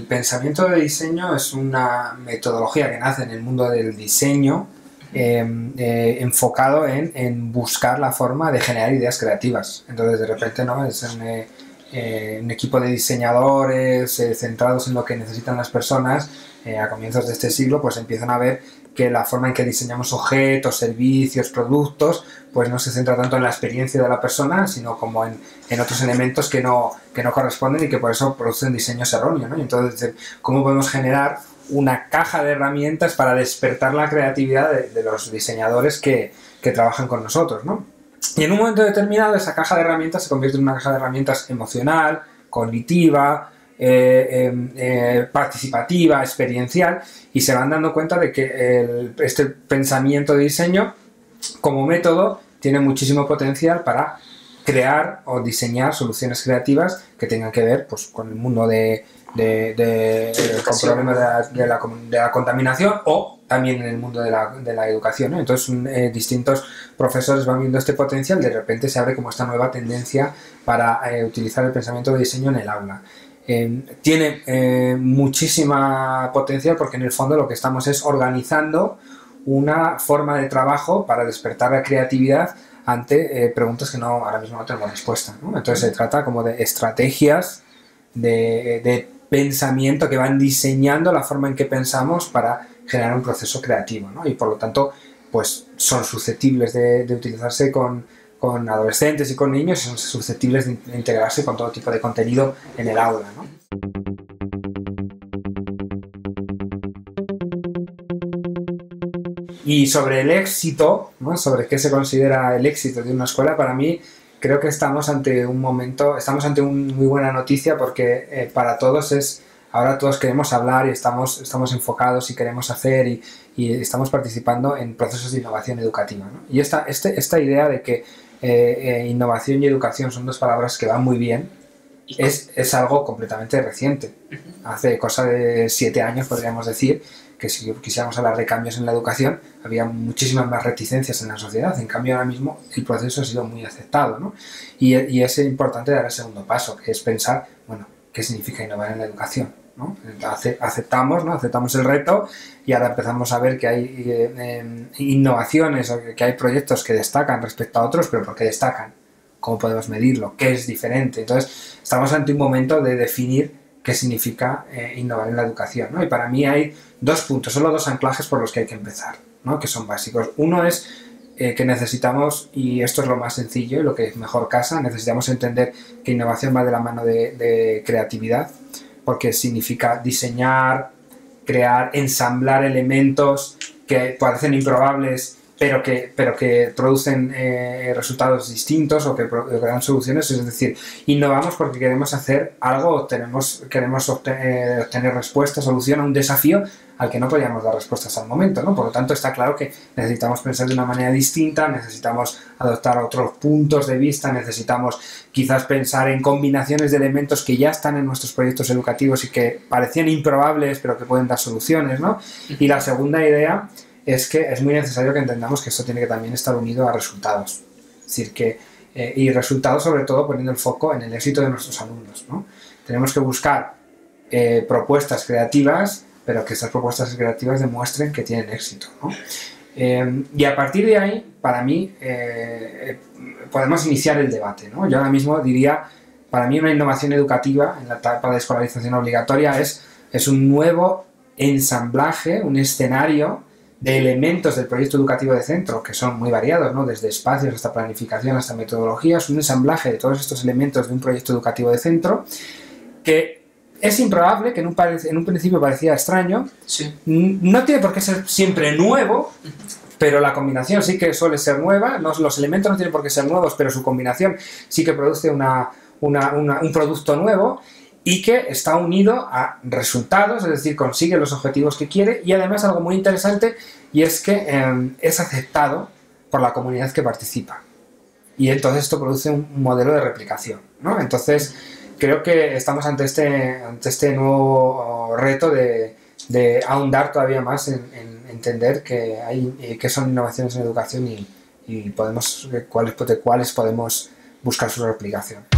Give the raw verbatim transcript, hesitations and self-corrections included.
pensamiento de diseño es una metodología que nace en el mundo del diseño, eh, eh, enfocado en, en buscar la forma de generar ideas creativas. Entonces, de repente, ¿no? Es un, eh, eh, un equipo de diseñadores eh, centrados en lo que necesitan las personas. Eh, a comienzos de este siglo, pues empiezan a ver que la forma en que diseñamos objetos, servicios, productos, pues no se centra tanto en la experiencia de la persona, sino como en, en otros elementos que no, que no corresponden y que por eso producen diseños erróneos, ¿no? Y entonces, ¿cómo podemos generar una caja de herramientas para despertar la creatividad de, de los diseñadores que, que trabajan con nosotros, ¿no? Y en un momento determinado esa caja de herramientas se convierte en una caja de herramientas emocional, cognitiva, Eh, eh, eh, participativa, experiencial, y se van dando cuenta de que el, este pensamiento de diseño como método tiene muchísimo potencial para crear o diseñar soluciones creativas que tengan que ver, pues, con el mundo de, de, de, de con problemas de la, de, la, de la contaminación, o también en el mundo de la, de la educación, ¿no? Entonces eh, distintos profesores van viendo este potencial, de repente se abre como esta nueva tendencia para eh, utilizar el pensamiento de diseño en el aula. Eh, tiene eh, muchísima potencial porque en el fondo lo que estamos es organizando una forma de trabajo para despertar la creatividad ante eh, preguntas que no, ahora mismo no tenemos respuesta, ¿no? Entonces se trata como de estrategias de, de pensamiento que van diseñando la forma en que pensamos para generar un proceso creativo, ¿no? Y por lo tanto pues son susceptibles de, de utilizarse con con adolescentes y con niños, y son susceptibles de integrarse con todo tipo de contenido en el aula, ¿no? Y sobre el éxito, ¿no? Sobre qué se considera el éxito de una escuela, para mí creo que estamos ante un momento, estamos ante una muy buena noticia porque eh, para todos es, ahora todos queremos hablar y estamos, estamos enfocados y queremos hacer y, y estamos participando en procesos de innovación educativa, ¿no? Y esta, este, esta idea de que Eh, eh, innovación y educación son dos palabras que van muy bien, es, es algo completamente reciente. Hace cosa de siete años podríamos decir que si quisiéramos hablar de cambios en la educación había muchísimas más reticencias en la sociedad. En cambio ahora mismo el proceso ha sido muy aceptado, ¿no? Y, y es importante dar el segundo paso, que es pensar, bueno, ¿qué significa innovar en la educación? ¿No? Aceptamos, ¿no? Aceptamos el reto y ahora empezamos a ver que hay eh, eh, innovaciones o que hay proyectos que destacan respecto a otros, pero ¿por qué destacan? ¿Cómo podemos medirlo? ¿Qué es diferente? Entonces estamos ante un momento de definir qué significa eh, innovar en la educación, ¿no? Y para mí hay dos puntos, solo dos anclajes por los que hay que empezar, ¿no? Que son básicos. Uno es eh, que necesitamos, y esto es lo más sencillo y lo que mejor casa, necesitamos entender que innovación va de la mano de, de creatividad, porque significa diseñar, crear, ensamblar elementos que parecen improbables, pero que, pero que producen eh, resultados distintos o que, que dan soluciones. Es decir, innovamos porque queremos hacer algo, tenemos, queremos obtener, obtener respuestas, solución a un desafío al que no podíamos dar respuestas al momento, ¿no? Por lo tanto, está claro que necesitamos pensar de una manera distinta, necesitamos adoptar otros puntos de vista, necesitamos quizás pensar en combinaciones de elementos que ya están en nuestros proyectos educativos y que parecían improbables, pero que pueden dar soluciones, ¿no? Y la segunda idea es que es muy necesario que entendamos que esto tiene que también estar unido a resultados. Es decir, que, eh, y resultados sobre todo poniendo el foco en el éxito de nuestros alumnos, ¿no? Tenemos que buscar eh, propuestas creativas, pero que estas propuestas creativas demuestren que tienen éxito, ¿no? Eh, y a partir de ahí, para mí, eh, podemos iniciar el debate, ¿no? Yo ahora mismo diría, para mí una innovación educativa en la etapa de escolarización obligatoria es, es un nuevo ensamblaje, un escenario de elementos del proyecto educativo de centro, que son muy variados, ¿no? Desde espacios hasta planificación hasta metodologías, un ensamblaje de todos estos elementos de un proyecto educativo de centro que es improbable, que en un, en un principio parecía extraño, sí. No tiene por qué ser siempre nuevo, pero la combinación sí que suele ser nueva, los, los elementos no tienen por qué ser nuevos, pero su combinación sí que produce una, una, una, un producto nuevo y que está unido a resultados, es decir, consigue los objetivos que quiere, y además algo muy interesante, y es que eh, es aceptado por la comunidad que participa. Y entonces esto produce un modelo de replicación, ¿no? Entonces creo que estamos ante este, ante este nuevo reto de, de ahondar todavía más en, en entender que hay que son innovaciones en educación y, y podemos, cuáles, de cuáles podemos buscar su replicación.